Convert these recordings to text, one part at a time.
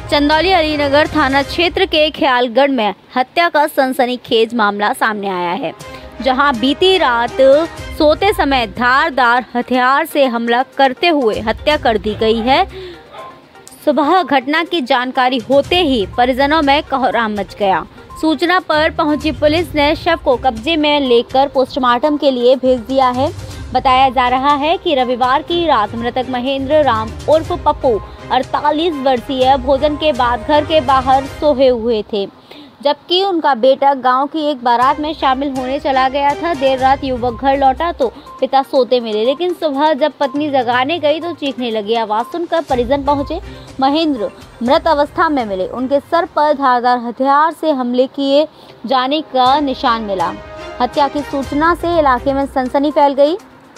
चंदौली अलीनगर थाना क्षेत्र के ख्यालगढ़ में हत्या का सनसनीखेज मामला सामने आया है, जहां बीती रात सोते समय धारदार हथियार से हमला करते हुए हत्या कर दी गई है। सुबह घटना की जानकारी होते ही परिजनों में कोहराम मच गया। सूचना पर पहुंची पुलिस ने शव को कब्जे में लेकर पोस्टमार्टम के लिए भेज दिया है। बताया जा रहा है कि रविवार की रात मृतक महेंद्र राम उर्फ पप्पू 48 वर्षीय भोजन के बाद घर के बाहर सोए हुए थे, जबकि उनका बेटा गांव की एक बारात में शामिल होने चला गया था। देर रात युवक घर लौटा तो पिता सोते मिले, लेकिन सुबह जब पत्नी जगाने गई तो चीखने लगी। आवाज सुनकर परिजन पहुंचे। महेंद्र मृत अवस्था में मिले। उनके सर पर धारदार हथियार से हमले किए जाने का निशान मिला। हत्या की सूचना से इलाके में सनसनी फैल गई।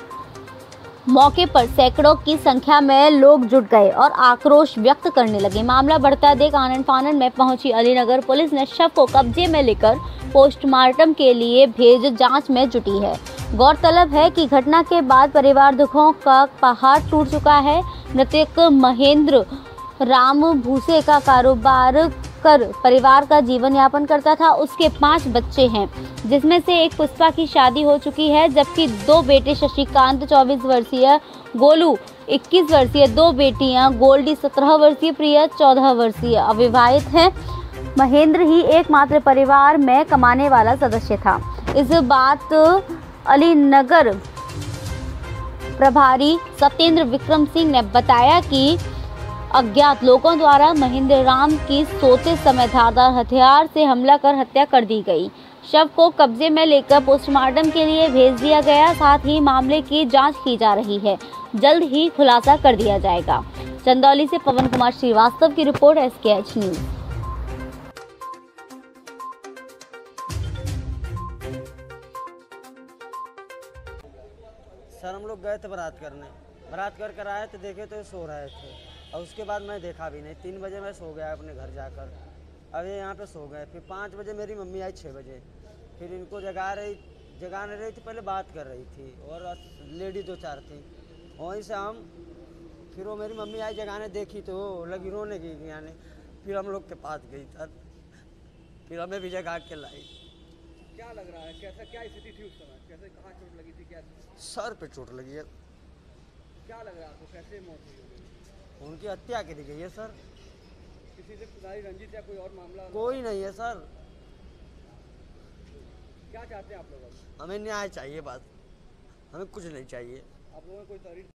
मौके पर सैकड़ों की संख्या में लोग जुट गए और आक्रोश व्यक्त करने लगे। मामला बढ़ता देख आनन फानन में पहुंची अलीनगर पुलिस ने शव को कब्जे में लेकर पोस्टमार्टम के लिए भेज जांच में जुटी है। गौरतलब है कि घटना के बाद परिवार दुखों का पहाड़ टूट चुका है। मृतक महेंद्र राम भूसे का कारोबार कर परिवार का जीवन यापन करता था। उसके 5 बच्चे हैं, जिसमें से एक पुष्पा की शादी हो चुकी है, जबकि 2 बेटे शशिकांत 24 वर्षीय, गोलू 21 वर्षीय, 2 बेटियां गोल्डी 17 वर्षीय, प्रिया 14 वर्षीय अविवाहित हैं। महेंद्र ही एकमात्र परिवार में कमाने वाला सदस्य था। इस बात अलीनगर प्रभारी सत्येंद्र विक्रम सिंह ने बताया कि अज्ञात लोगों द्वारा महेंद्र राम की सोते समय धारदार हथियार से हमला कर हत्या कर दी गई। शव को कब्जे में लेकर पोस्टमार्टम के लिए भेज दिया गया। साथ ही मामले की जांच की जा रही है। जल्द ही खुलासा कर दिया जाएगा। चंदौली से पवन कुमार श्रीवास्तव की रिपोर्ट, SKH न्यूज। सर हम लोग गए थे बारात कर आए तो देखे तो सो रहे थे, और उसके बाद मैं देखा भी नहीं। 3 बजे मैं सो गया अपने घर जाकर। अब ये यहाँ पे सो गए। फिर 5 बजे मेरी मम्मी आई, 6 बजे फिर इनको जगा नहीं रही थी। पहले बात कर रही थी और लेडी 2-4 थी। वहीं से हम फिर वो मेरी मम्मी आई जगाने, देखी तो लगी रोने की यानी। फिर हम लोग के पास गई सर, फिर हमें भी जगा के लाई। क्या लग रहा है, कैसा क्या स्थिति थी उस समय? कैसे, कहाँ चोट लगी थी? क्या सर पे चोट लगी है। क्या लग रहा है आपको, कैसे मौत हुई होगी? उनकी हत्या की गई है सर। किसी से पुरानी रंजिश या कोई और मामला? कोई नहीं है सर। क्या चाहते हैं आप लोग? हमें न्याय चाहिए, बस हमें कुछ नहीं चाहिए। आप लोगों ने कोई